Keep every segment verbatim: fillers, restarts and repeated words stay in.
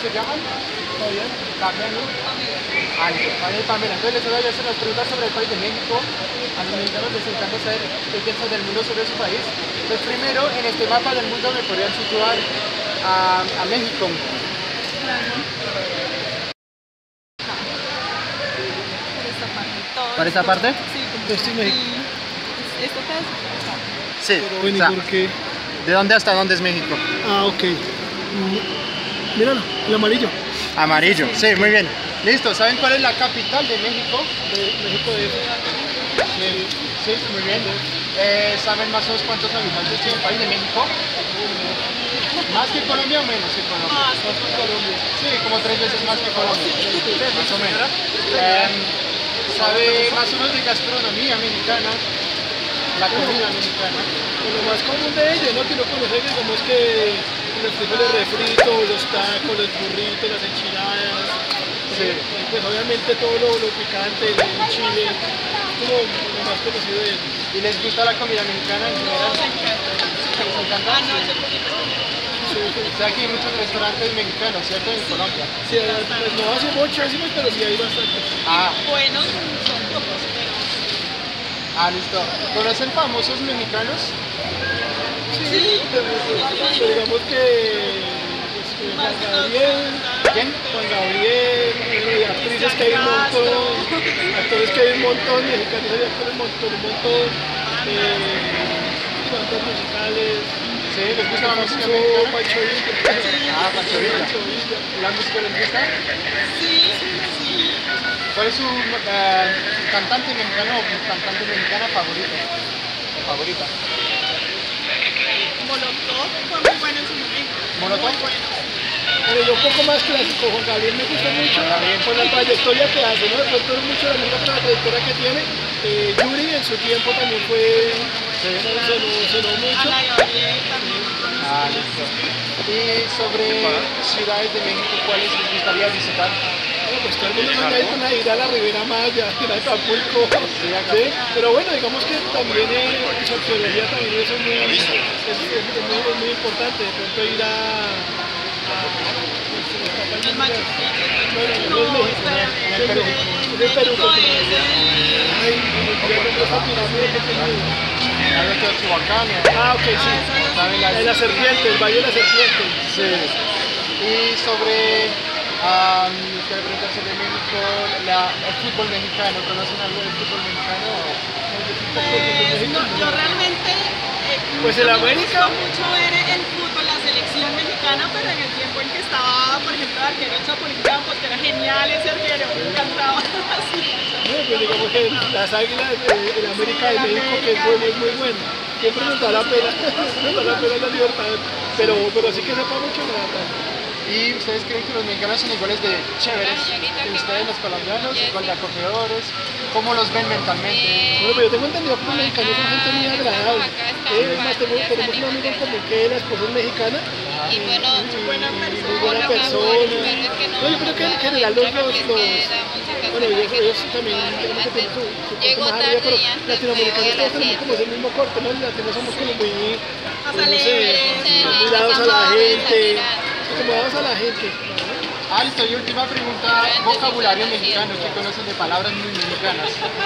se llaman? Fabián. Fabián, ¿no? Ah, Fabián y Pamela. Entonces les voy a hacer las preguntas sobre el país de México. A los mexicanos les encanta saber qué piensan del mundo sobre su país. Entonces primero, en este mapa del mundo me podrían situar a, a México. ¿Por esta parte? Sí, como Yo estoy en México. ¿Esto qué es? Sí. Pero bueno, O sea, ¿y por qué? ¿de dónde hasta dónde es México? Ah, ok. Mm, Míralo, el amarillo. Amarillo, sí, muy bien. Listo, ¿saben cuál es la capital de México? De México de Sí, sí, muy bien. Eh, ¿Saben más o menos cuántos habitantes tiene el país de México? ¿Más que Colombia o menos que Colombia? Más que Colombia. Sí, como tres veces más que Colombia. Más o menos. Eh, ¿Sabe más o menos de gastronomía mexicana? La comida mexicana. Lo más común de ellos, ¿no? Que no conoce, digamos que los frijoles refritos, los tacos, los burritos, las enchiladas. Sí. Y pues obviamente todo lo, lo picante, el, el chile, es como lo más conocido de ellos. ¿Y les gusta la comida mexicana en general? Nos encanta. ¿Les encanta? Ah, no, ese poquito. O sea que hay muchos restaurantes mexicanos, ¿cierto? En Colombia. Sí, pues no hace muchísimos, pero sí hay bastantes. Ah, Buenos son pocos, pero ah, listo. ¿Conocen famosos mexicanos? Sí, pero, pero digamos que pues, que Juan Gabriel, ¿Quién? Juan Gabriel, bueno, y actrices que hay un montón, actores que hay un montón, mexicanos hay actores un montón, un montón, eh, bandas musicales, Sí, ¿les gusta la música Pancho, mexicana? Pancho Villa. Ah, Pancho Villa. Pancho Villa. ¿La música les gusta? sí, sí. ¿Cuál es su eh, cantante mexicano o cantante mexicana favorito? ¿O favorita? Molotov fue muy bueno en su momento. ¿Molotov? Muy bueno. Pero yo un poco más clásico, Juan Gabriel me gusta mucho por la trayectoria que hace, ¿no? De pronto es mucho de la misma trayectoria que tiene. Eh, Yuri en su tiempo también fue, Sí. sonó, sonó mucho. Ana Gabriel también. Ah, listo. Y sobre ciudades de México, ¿cuáles les gustaría visitar? Bueno, pues todo el mundo sueña ir con ir a la Ribera Maya, ir a Acapulco, Sí, Acapulco. ¿sí? Pero bueno, digamos que también eh, su arqueología también eso es muy, es, es- es muy, es muy importante, de pronto ir a... a pues, se me escapa el El nombre. Machu Picchu. No, no, no, No, es México, espera. es el Perú. Es el Perú, México porque- es el... Ay, me olvidé el nombre de esta pirámide que tenía. Algo de Teotihuacán. Ah, ok, sí. ¿Saben las- En la serpiente, el Valle de la Serpiente. Sí. Y sobre, um, quiero preguntar sobre México, la, el fútbol mexicano. ¿Conocen algo del fútbol mexicano? Pues no, yo realmente eh, Pues nunca el me América. gustó mucho ver el fútbol, la selección mexicana, pero en el tiempo en que estaba, por ejemplo, el arquero el Chapulín Campos, que era genial ese arquero, me encantaba. Así. Bueno, pues digamos que las águilas, eh, el América de México, que es bueno, es muy bueno. Siempre nos da la pena, nos da la pena la libertad, pero, pero sí que sepa mucho la verdad. ¿Y ustedes creen que los mexicanos son iguales de chéveres que ustedes, los colombianos, igual de acogedores? ¿Cómo los ven mentalmente? Bueno, pero yo tengo entendido que los mexicanos son gente muy agradable. Eh, además, tenemos, tenemos un amigo en común que la esposa es mexicana. Y bueno, Muy buena muy persona. buena persona. No, yo creo que en general los, los, los bueno, ellos, ellos también digamos que tienen su, su corte Llego más arriba, pero tarde y antes latinoamericanos me voy a todos las tenemos como ese mismo corte, ¿no? Los latinos somos como muy, Más pues, no sé, alegres, muy más dados a la amables, gente, como dados a la gente. Ah, listo. Y última pregunta, vocabulario mexicano. ¿Qué conocen de palabras muy mexicanas?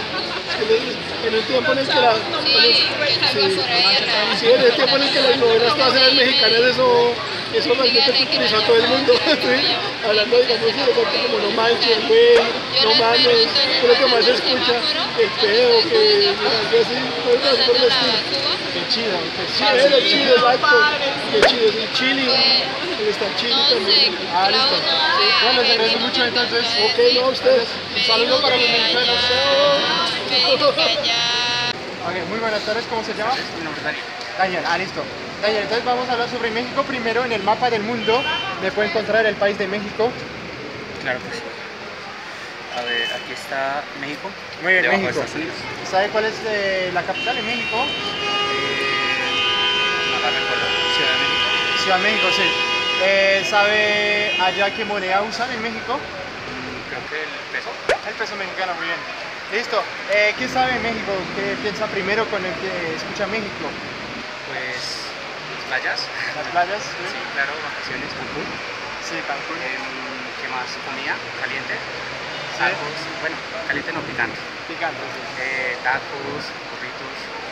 En el tiempo en el que la, Sí, es algo por ahí raro. sí, en el tiempo en el que las novelas todas eran mexicanas, eso, eso realmente culturizó a todo el mundo, ¿sí? Hablando, digamos, de cosas como no manches, güey, no mames, es lo que más se escucha, el pedo, que, algo así, cosas así por el estilo. Qué chido. Qué Sí, chido. es el chido, exacto, qué chido, sí, chili, el estar chili No sé, también. Ah, Clau listo. no Bueno, les sabe, agradezco que mucho, no entonces. me Ok, no, ustedes. Me Un saludo dijo para los que mexicanos. allá- Me dijo que allá... Ok, muy buenas tardes, ¿cómo se llama? Mi nombre es Daniel. Daniel, ah, listo. Daniel, entonces vamos a hablar sobre México. Primero, en el mapa del mundo, ¿me puede encontrar el país de México? Claro que sí. A ver, aquí está México. Muy bien, debajo de México. Estados Unidos. ¿Sabe cuál es eh, la capital de México? Eh, no me acuerdo. Ciudad de México. Ciudad de México, sí. Eh, ¿Sabe allá qué moneda usan en México? Mm, Creo que el peso. El peso mexicano, muy bien. Listo. Eh, ¿Qué sabe México? ¿Qué piensa primero con el que escucha México? Pues playas. Las playas. Sí, claro, vacaciones, Cancún. Sí, Cancún. Em, ¿Qué más? Comida caliente. Sí. Tacos. Bueno, caliente no, picante. Picante, sí. Eh, tacos, burritos.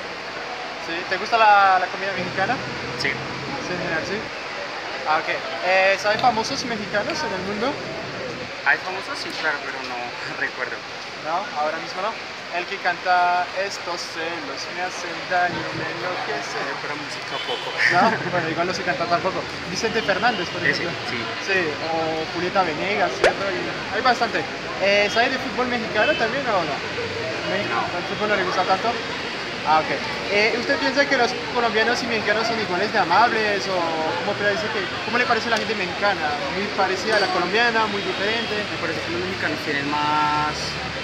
Sí, ¿te gusta la, la comida mexicana? Sí. Sí, en general, sí. Ah, ok. Eh, ¿Sabes famosos mexicanos en el mundo? ¿Hay famosos? Sí, claro, pero no recuerdo. No, ahora mismo no. El que canta estos celos me hacen daño, me enloquece. Eh, pero música poco. No, bueno, igual no se canta tampoco. Vicente Fernández, por Ese, ejemplo. sí. Sí, o Julieta Venegas, ¿cierto? Y hay bastante. Eh, ¿Sabes de fútbol mexicano también o no? México, No. ¿el fútbol no le gusta tanto? Ah, ok. Eh, ¿Usted piensa que los colombianos y mexicanos son iguales de amables o cómo, parece que, cómo le parece la gente mexicana? ¿Muy parecida a la colombiana, muy diferente? Me parece que los mexicanos tienen más,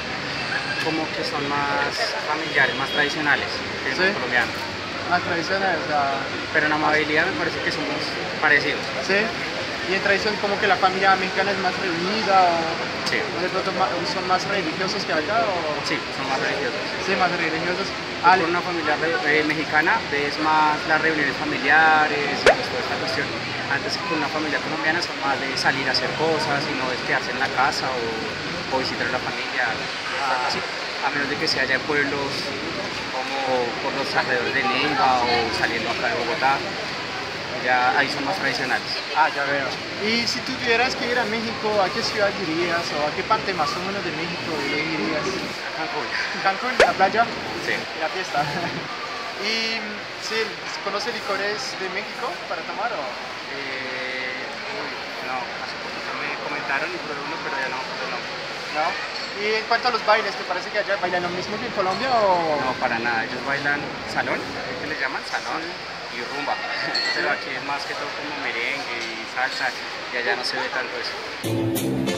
como que son más familiares, más tradicionales que Sí. los colombianos. Más tradicionales, o sea, Pero en amabilidad me parece que somos parecidos. ¿sí? Y en tradición como que la familia mexicana es más reunida o, Sí. o de pronto ma- son más religiosos que acá o Sí, son más religiosos. sí, más religiosos. Con Al- una familia re- eh, mexicana ves más las reuniones familiares y pues toda esta cuestión. Antes que con una familia colombiana son más de salir a hacer cosas y no es quedarse en la casa o, o visitar a la familia, cosas así. A menos de que se haya pueblos como por los alrededores de Neiva o saliendo acá de Bogotá, ya ahí son más tradicionales. Ah, ya veo. Y si tuvieras que ir a México, ¿a qué ciudad irías o a qué parte más o menos de México irías? Cancún. Cancún, la playa Sí. y la fiesta. Y sí, ¿conoce licores de México para tomar o Eh, uy, no, hace poquito me comentaron y probé uno, pero ya no, pero no. no? Y en cuanto a los bailes, ¿te parece que allá bailan lo mismo que en Colombia o...? No, para nada. Ellos bailan salón, ¿qué les llaman? Salón y rumba. Pero aquí es más que todo como merengue y salsa y allá no se ve tanto eso.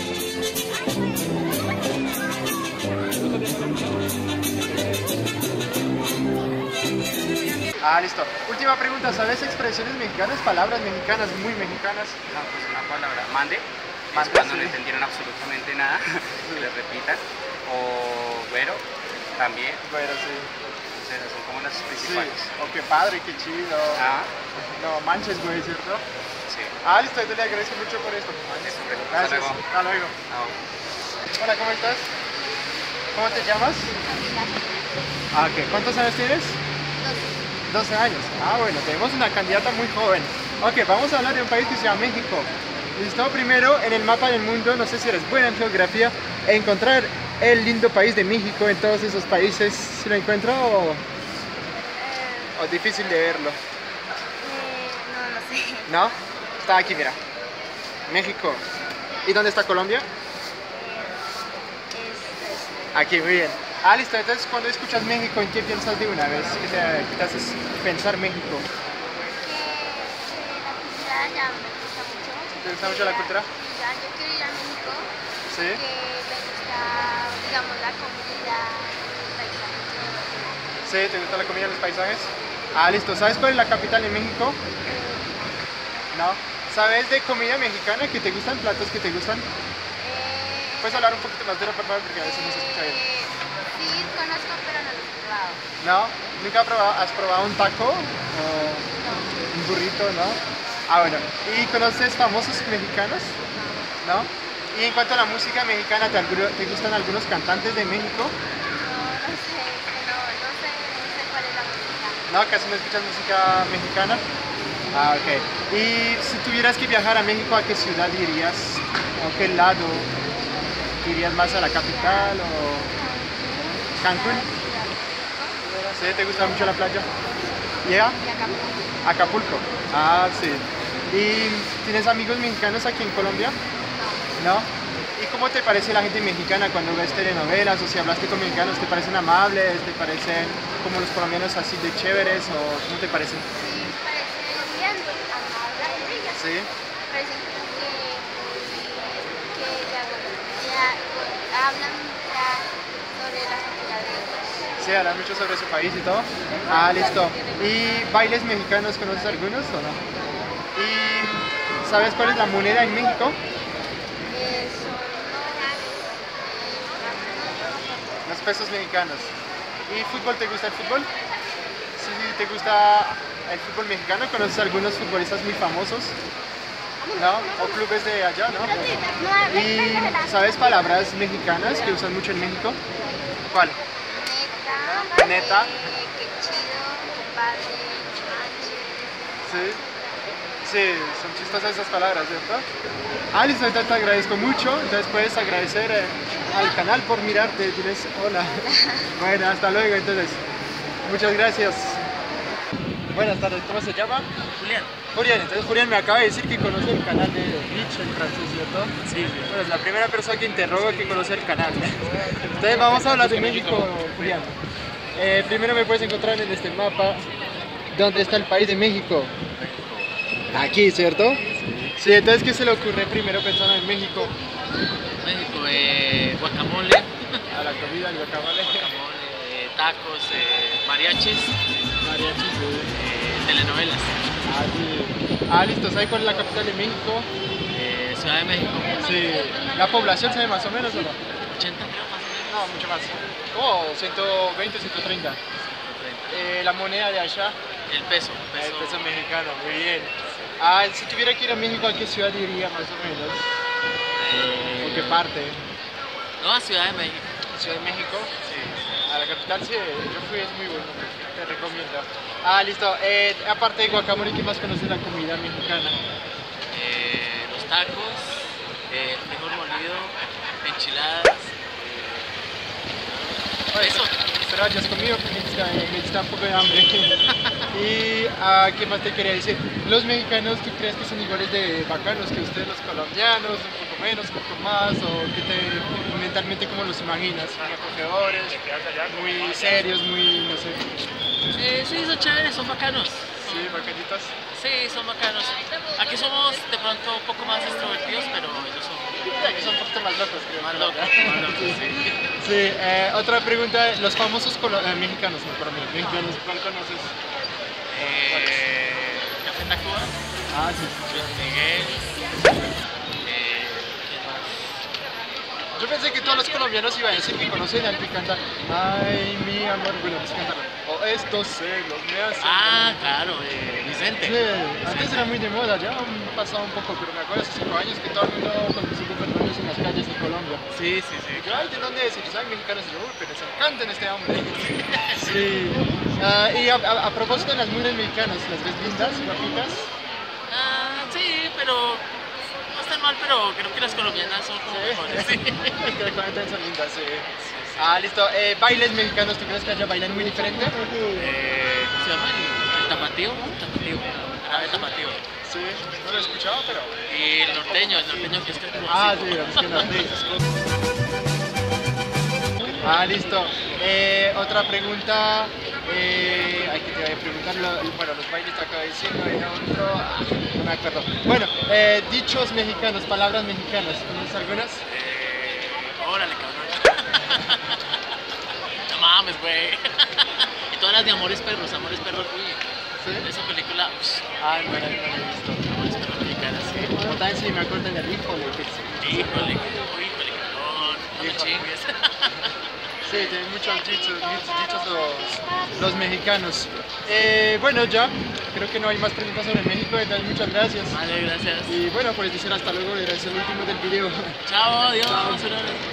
Ah, listo. Última pregunta, ¿sabes expresiones mexicanas, palabras mexicanas, muy mexicanas? No, pues una palabra, mande, Mande, es cuando sí. no entendieron absolutamente nada, que les repitan. O güero, también, Bueno, sí. o sea, son como las Sí. principales. Oh, qué padre, qué chido. Ah, No manches, güey, ¿cierto? sí. Ah, listo, yo le agradezco mucho por esto. Eso, hombre. Hasta Gracias. luego. Hasta luego. Chao. Hola, ¿cómo estás? ¿Cómo te llamas? Ah, ok. ¿Cuántos años tienes? doce años. Ah, bueno, tenemos una candidata muy joven. Ok, vamos a hablar de un país que se llama México. Listo, primero en el mapa del mundo, no sé si eres buena en geografía, encontrar el lindo país de México en todos esos países, ¿si lo encuentro o, o difícil de verlo? no, no sé. ¿No? Está aquí, mira. México. ¿Y dónde está Colombia? Aquí, muy bien. Ah, listo. Entonces, cuando escuchas México, ¿en qué piensas de una vez? ¿Qué te, qué te haces pensar México? La cultura ya me gusta mucho. ¿Te gusta mucho la cultura? Sí, ya, yo quiero ir a México. Sí. Que me gusta, digamos, la comida, el paisaje. Sí, ¿te gusta la comida y los paisajes? Ah, listo. ¿Sabes cuál es la capital de México? No. ¿Sabes de comida mexicana que te gustan? ¿Platos que te gustan? Eh, ¿Puedes hablar un poquito más duro, por favor? Porque a veces no se escucha bien. eh, sí, conozco, pero no los he probado. ¿No? ¿Nunca has probado, has probado un taco? ¿O un burrito, no? Ah, bueno. ¿Y conoces famosos mexicanos? ¿No? Y en cuanto a la música mexicana, ¿te, alguno- te gustan algunos cantantes de México? No, no sé, no, no sé, no sé cuál es la música. ¿No? ¿Casi no escuchas música mexicana? Ah, ok. Y si tuvieras que viajar a México, ¿a qué ciudad irías? ¿O qué lado? ¿Irías más a la capital o Cancún? ¿Sí? ¿Te gusta mucho la playa? ¿Yeah? Y Acapulco. Acapulco. Ah, sí. ¿Y tienes amigos mexicanos aquí en Colombia? ¿No? ¿Y cómo te parece la gente mexicana cuando ves telenovelas o si hablaste con mexicanos? ¿Te parecen amables? ¿Te parecen como los colombianos así de chéveres? ¿O cómo te parecen? Sí, parece bien, amable y ya. Sí. Parecen como que, que ya, bueno, ya hablan ya sobre la cultura de ellos. Sí, hablan mucho sobre su país y todo. Ah, listo. ¿Y bailes mexicanos conoces algunos o no? ¿Y sabes cuál es la moneda en México? Eh, son Los pesos mexicanos. ¿Y fútbol? ¿Te gusta el fútbol? Sí, ¿te gusta el fútbol mexicano? ¿Conoces algunos futbolistas muy famosos? ¿No? O clubes de allá, ¿no? ¿Y sabes palabras mexicanas que usan mucho en México? ¿Cuál? Neta. Neta. Eh, qué chido, compadre, manches. Sí. Sí, son chistosas esas palabras, ¿cierto? Ah, listo, te, te agradezco mucho. Entonces puedes agradecer eh, al canal por mirarte. Diles hola. Bueno, hasta luego entonces. Muchas gracias. Buenas tardes, ¿cómo se llama? Julián. Julián, entonces Julián me acaba de decir que conoce el canal de Rich en francés, ¿cierto? Sí. Bueno, es la primera persona que interrogo que conoce el canal. Entonces vamos a hablar de México, Julián. Eh, primero me puedes encontrar en este mapa. ¿Dónde está el país de México? Aquí, ¿cierto? Sí, entonces ¿qué se le ocurre primero pensando en México? México, eh, guacamole, A la comida, el guacamole. guacamole, eh, tacos, eh, mariachis, Mariachis, sí. eh, telenovelas, Ah, sí. Ah, listo, ¿sabes cuál es la capital de México? eh, Ciudad de México, Sí. ¿La población sabe más o menos o no? ochenta creo más o menos, No, mucho más. Oh, ciento veinte, ciento treinta. Eh, la moneda de allá, el peso, el peso, peso mexicano, muy bien. Ah, si tuviera que ir a México, ¿a qué ciudad iría más o menos? eh, ¿O qué parte? no, a Ciudad de México, ¿Ciudad de México? sí, A la capital, sí, yo fui, es muy bueno, te recomiendo. Ah, listo. Eh, aparte de guacamole, ¿qué más conoces de la comida mexicana? eh, los tacos, eh, el frijol molido, enchiladas, eh, eso, Espero hayas comido, porque me está, me está un poco de hambre. Y, ah, ¿qué más te quería decir? Los mexicanos, ¿tú crees que son iguales de bacanos que ustedes los colombianos? ¿Un poco menos, un poco más? ¿O qué te, mentalmente cómo los imaginas? ¿Muy acogedores? ¿Muy serios? ¿Muy, no sé? eh, sí, son chéveres, son bacanos, Sí, bacanitas. sí, son bacanos, aquí somos de pronto un poco más extrovertidos, pero ellos son Que son un poquito más locos, creo. más locos, más locos, sí. Sí, eh, otra pregunta, los famosos colo- eh, mexicanos, no colombianos, mexicanos, ¿cuál conoces? Eh, Café Tacuba, Ah, sí. Luis Miguel, eh, ¿quién más? Yo pensé que todos los colombianos iban a decir que conocen al que canta Ay, mi amor, bueno, pues cantaron. O estos celos me hacen... Ah, claro, eh, Vicente. Sí, antes era muy de moda, ya han pasado un poco, pero me acuerdo hace cinco años que todo el mundo con Vicente Fernández en las calles de Colombia. Sí, sí, sí. Y yo, ay, ¿de dónde es? Y yo, ay, mexicanos, y yo, uy, pero se encantan este hombre. Sí. Ah, y a, a- a propósito de las mujeres mexicanas, ¿las ves lindas, guapitas? Ah, sí, pero no están mal, pero creo que las colombianas son como mejores. Sí. Que le comentan son lindas, sí. Ah, listo. Eh, bailes mexicanos, ¿tú crees que allá bailan muy diferente? Eh, ¿Cómo se llama? El, el tapatío, tapatío, árabe tapatío. Sí, no lo he escuchado, pero... Y el norteño, el norteño que es que es como Ah, así, sí, como- es que no, sí. Ah, listo. Eh, otra pregunta. Eh, ay, que te voy a preguntar. Lo- bueno, los bailes te acabo de decir, no era otro. Ah, no me acuerdo. Bueno, eh, dichos mexicanos, palabras mexicanas. ¿Conoces algunas? Eh, órale, cabrón. No mames, güey. Y todas las de Amores Perros, Amores Perros, uy. Sí. Esa película, uff, Ah, no, no, no, no he visto. Amores Perros mexicanas, sí. Como también sí me acuerdo del híjole. Que sí. Híjole, híjole, cabrón. No me Híjole. chingues. Sí, tienen muchos dichos, dichos, dichos los, los mexicanos. Eh, bueno, ya, creo que no hay más preguntas sobre México, entonces muchas gracias. Vale, gracias. Y bueno, pues decir hasta luego, era el último del video. Chao, adiós. Un abrazo.